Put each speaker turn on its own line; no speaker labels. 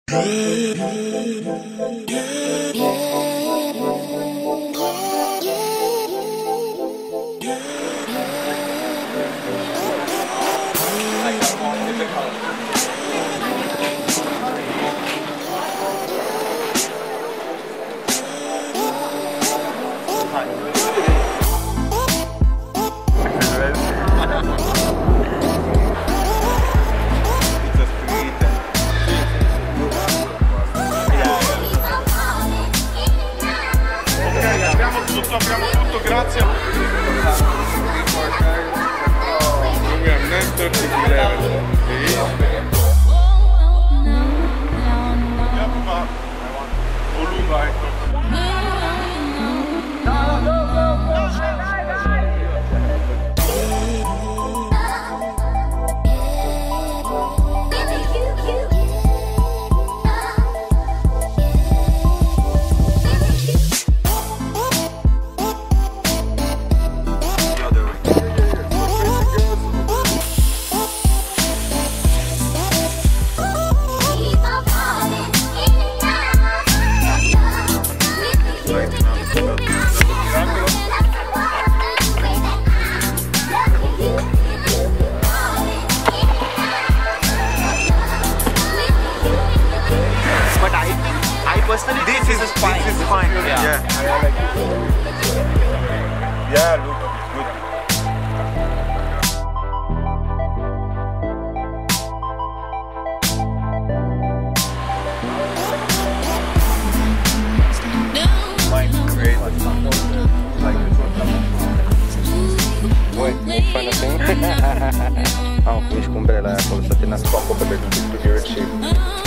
Abbiamo tutto, grazie.
Personally, this is fine. This is fine.
Yeah. I like it. Yeah, look, good.
Mine's great.
Wait, make fun of me? Oh, mișc umbrela acolo să te nasc cu acoperitul de studio și